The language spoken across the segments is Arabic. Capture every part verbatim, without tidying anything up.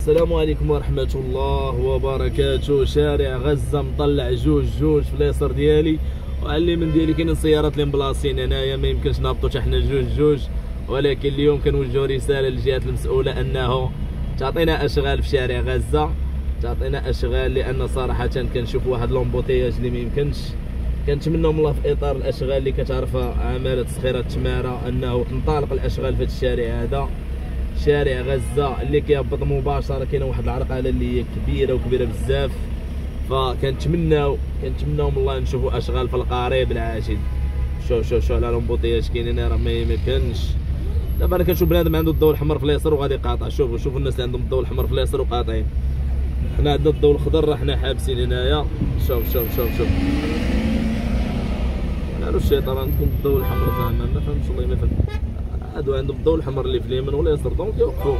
السلام عليكم ورحمة الله وبركاته. شارع غزة مطلع جوج جوج في اليسار ديالي، وعلى اليمين ديالي كاينين سيارات اللي مبلاصين هنايا، ما يمكنش نهبطوا حتى حنا جوج جوج. ولكن اليوم كنوجهوا رسالة للجهات المسؤولة انه تعطينا اشغال في شارع غزة، تعطينا اشغال، لان صراحة كنشوف واحد لومبوتياج اللي ما يمكنش. كنتمنوا من الله في اطار الاشغال اللي كتعرفها عمالة تسخيرة التمارة انه تنطلق الاشغال في هذا الشارع هذا، شارع غزة اللي كيهبط مباشره. كاينه واحد العرقله اللي هي كبيره وكبيره بزاف، فكنتمناو كنتمناو من الله نشوفوا اشغال في القريب العاجل. شوف شوف شوف على لومبوطياج كاينين، راه ما يمكنش. دابا انا كنشوف بنادم عنده الضوء الاحمر في اليسار وغادي قاطع. شوفوا شوفوا الناس اللي عندهم الضوء الاحمر في اليسار وقاطعين. حنا عندنا الضوء الخضر راه حنا حابسين هنايا. شوف شوف شوف شوف قالوا الشيطان عندكم الضوء الاحمر، زعما ما فهمتش والله ما فهمت. هادو عندهم الضوء الاحمر اللي في اليمين واليسار، دونك يوقفوا.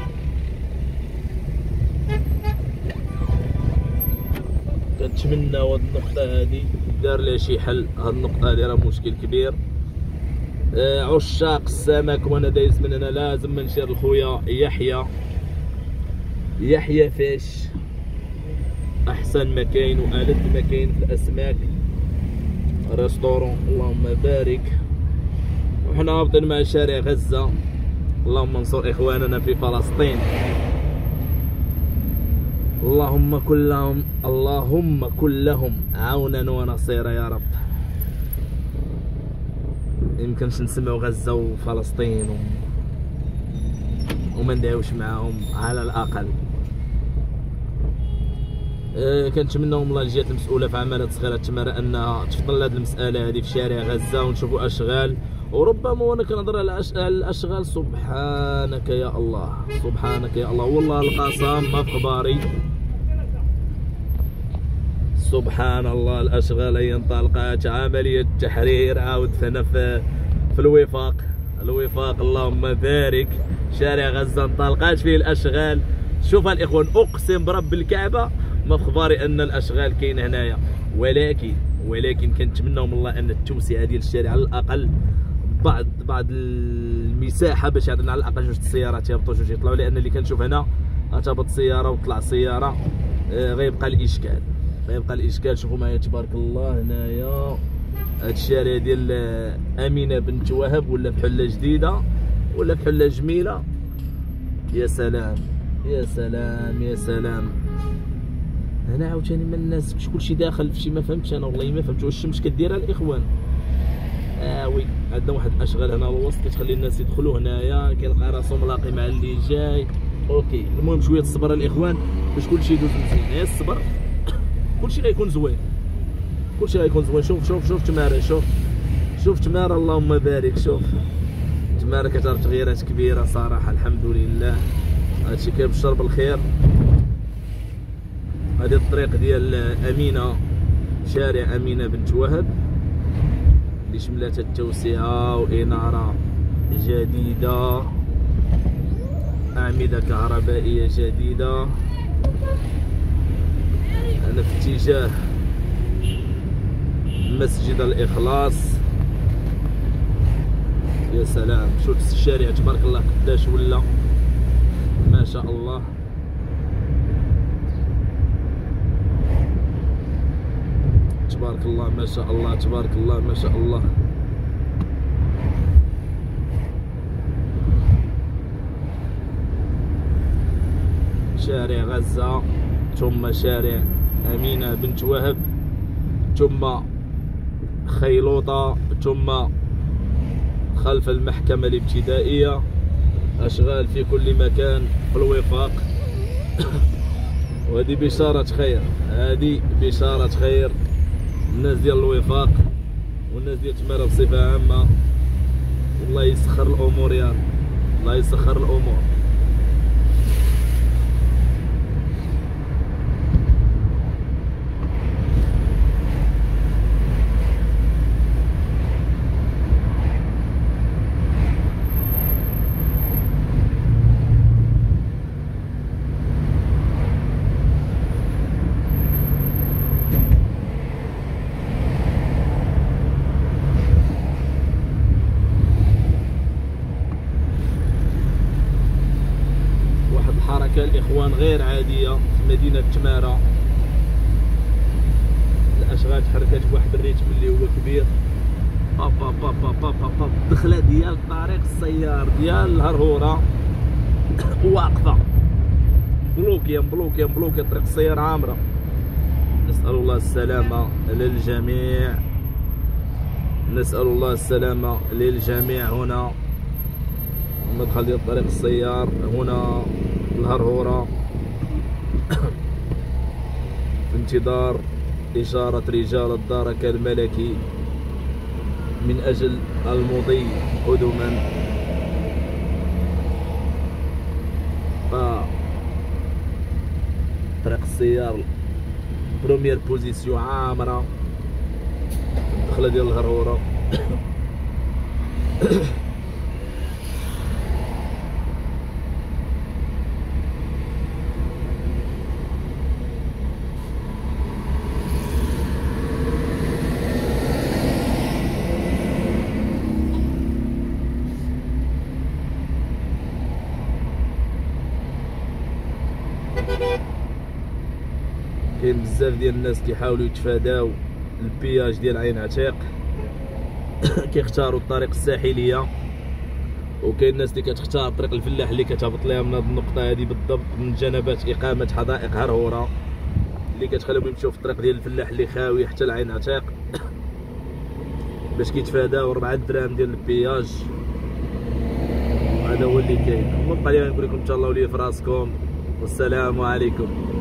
كنتمناو هاد النقطة هادي دار لها شي حل. هاد النقطة هادي راه مشكل كبير. آه عشاق السمك وانا دايز من هنا لازم نشير لخويا يحيى. يحيى فاش احسن مكاين والد مكاين في الاسماك، ريستورون اللهم بارك. وحنا هابطين مع شارع غزة. اللهم انصر اخواننا في فلسطين، اللهم كن لهم اللهم كن لهم عونا ونصيرا يا رب. يمكنش نسمعوا غزة وفلسطين و... وما ندعيوش معاهم على الاقل. أه كنتمناو من الله الجهات المسؤوله في عماله تصغير التمارة انها تفضل هذه المساله هذه في شارع غزة ونشوفوا اشغال. وربما وانا كنهضر على الاشغال، سبحانك يا الله سبحانك يا الله، والله القسم ما في خباري. سبحان الله، الاشغال هي انطلقت، عمليه التحرير عاودتنا في في الوفاق الوفاق اللهم بارك. شارع غزة انطلقت فيه الاشغال. شوف الاخوان، اقسم برب الكعبه ما في خباري ان الاشغال كاينه هنايا. ولكن ولكن كنتمناو من الله ان التوسعه ديال الشارع على الاقل بعض بعض المساحه باش يعطينا على الاقل جوج السيارات يهبطوا جوج يطلعوا، لان اللي كنشوف هنا غتهبط سياره وطلع سياره. آه غيبقى الاشكال غيبقى الاشكال. شوفوا معايا تبارك الله هنايا هاد الشارع ديال امينه بنت وهب، ولا في حله جديده ولا في حله جميله. يا سلام يا سلام يا سلام. هنا عاوتاني من الناس كلشي داخل في شي ما فهمتش انا والله ما فهمت واش الشمس كديرها الاخوان. اه وي عندنا واحد الاشغال هنا الوسط كتخلي الناس يدخلوا هنايا، كيلقى راسو ملاقي مع اللي جاي. اوكي المهم شويه الصبر الاخوان باش كلشي يدوز مزيان. غير الصبر كلشي غيكون زوين، كلشي غيكون زوين. شوف شوف شوف تماره، شوف شوف تماره اللهم بارك. شوف تماره كتعرف تغييرات كبيره صراحه، الحمد لله. هادشي كيبشر بالخير. هذه الطريق ديال امينه، شارع امينه بنت وهب اللي شملات التوسعه واناره جديده، اعمده كهربائيه جديده. انا في اتجاه مسجد الاخلاص. يا سلام شوف الشارع تبارك الله قداش ولا، ما شاء الله. تبارك الله ما شاء الله تبارك الله ما شاء الله. شارع غزة ثم شارع أمينة بنت وهب ثم خيلوطة ثم خلف المحكمة الابتدائية. أشغال في كل مكان في الوفاق. وهذه بشارة خير، هذه بشارة خير. الناس ديال الوفاق والناس ديال تمارة بصفة عامة، الله يسخر الأمور يا رب، الله يسخر الأمور. الالوان غير عاديه في مدينه تماره. الاشغال تحركات بواحد الريتم اللي هو كبير. با با با با با با با الدخله ديال طريق السيار ديال الهرهوره واقفه بلوكيه مبلوكيه مبلوكيه. طريق السيار عامره. نسال الله السلامه للجميع، نسال الله السلامه للجميع. هنا المدخل ديال طريق السيار، هنا الهرهوره في انتظار إشارة رجال الدرك الملكي من أجل المضي قدما. ف طريق السيار بروميير بوزيسيون عامرة. الدخلة ديال الهرهورة كاين بزاف ديال الناس كيحاولوا يتفاداو البياج ديال عين عتيق كيختاروا الطريق الساحليه، وكاين الناس اللي كتختار طريق الفلاح اللي كتهبط ليها من هذه النقطه هذه بالضبط من جنبات اقامه حدائق هرهوره اللي كتخليهم يمشيو في الطريق ديال الفلاح اللي خاوي حتى لعين عتيق باش كيتفاداو أربعة دراهم ديال البياج. هذا هو اللي كاين. المهم بقى لي نقول لكم تهلاو لي في راسكم والسلام عليكم.